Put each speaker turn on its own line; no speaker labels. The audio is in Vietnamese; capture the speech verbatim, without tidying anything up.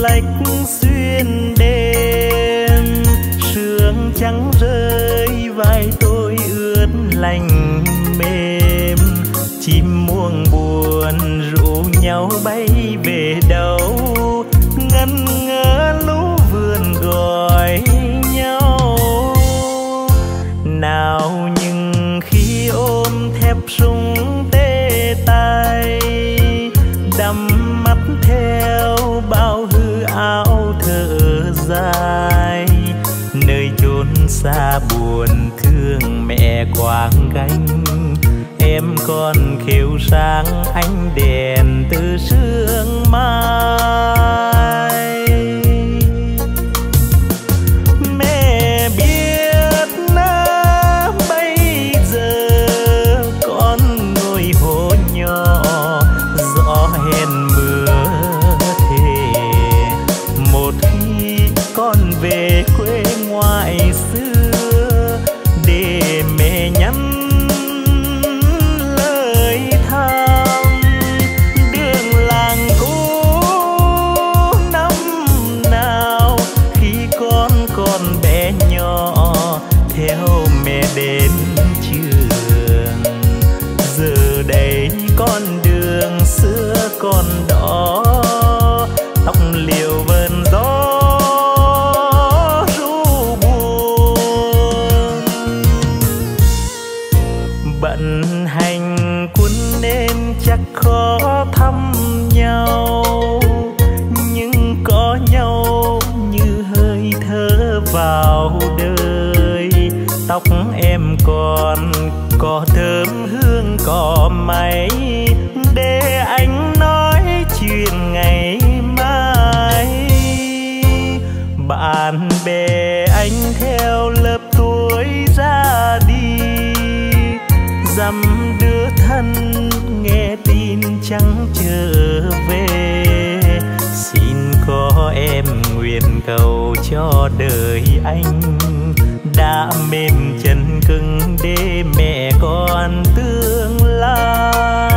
lách xuyên đêm, sương trắng rơi vai tôi ướt lành mềm. Chim muông buồn rủ nhau bay về đâu, ngân ngỡ lũ vườn gọi nhau. Nào nhưng khi ôm thép súng tê tay, đắm mắt theo bao hư áo thở dài, nơi chốn xa buồn thương mẹ quang gánh. Em còn khêu sáng ánh đèn từ sương mai. Mẹ biết na bây giờ con ngồi hồ nhỏ, gió hèn mưa thề. Một khi con về quê ngoại xưa, để mẹ nhắn đến trường. Giờ đây con đường xưa còn đó, tóc liều vờn gió ru buồn. Bận hành quân nên chắc khó thăm nhau, nhưng có nhau như hơi thở vào đời. Tóc em còn có thơm hương cỏ máy, để anh nói chuyện ngày mai. Bạn bè anh theo lớp tuổi ra đi, dăm đứa thân nghe tin chẳng trở về. Xin có em nguyện cầu cho đời anh đã mềm chân cứng để mẹ con tương lai.